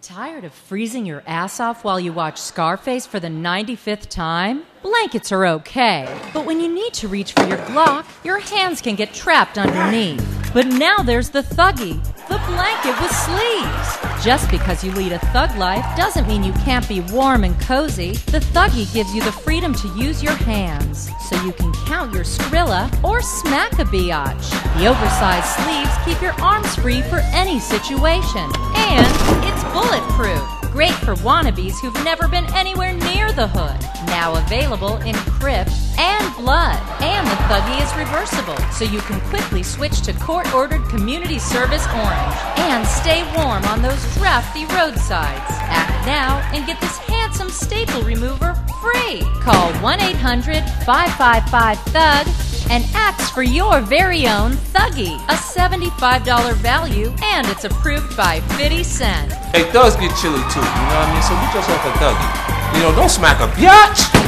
Tired of freezing your ass off while you watch Scarface for the 95th time? Blankets are okay, but when you need to reach for your Glock, your hands can get trapped underneath. But now there's the Thuggy, the blanket with sleeves. Just because you lead a thug life doesn't mean you can't be warm and cozy. The Thuggy gives you the freedom to use your hands, so you can count your Skrilla or smack a biatch. The oversized sleeves keep your arms free for any situation. And it's bulletproof. Great for wannabes who've never been anywhere near the hood. Now available in Crip and Blood. And the Thuggy is reversible, so you can quickly switch to court-ordered Community Service Orange. And stay warm on those drafty roadsides. Act now and get this handsome staple remover free. Call 1-800-555-THUG and ask for your very own Thuggy, a $75 value, and it's approved by 50 Cent. Hey, thugs get chilly too, you know what I mean? So get yourself a Thuggy. You know, don't smack a biatch.